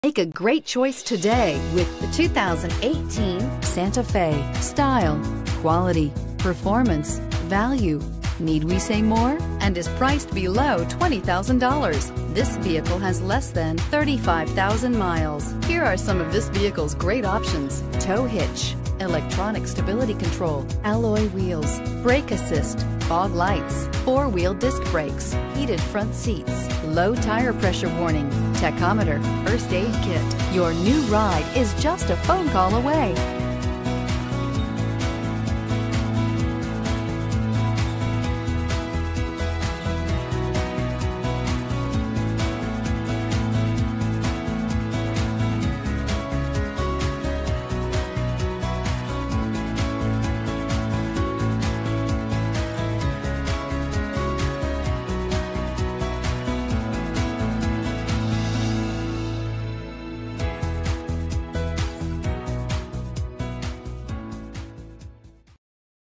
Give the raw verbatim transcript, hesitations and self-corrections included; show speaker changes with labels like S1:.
S1: Make a great choice today with the two thousand eighteen Santa Fe. Style, quality, performance, value. Need we say more? And is priced below twenty thousand dollars. This vehicle has less than thirty-five thousand miles. Here are some of this vehicle's great options: tow hitch, electronic stability control, alloy wheels, brake assist, fog lights, four-wheel disc brakes, heated front seats, low tire pressure warning, tachometer, first aid kit. Your new ride is just a phone call away.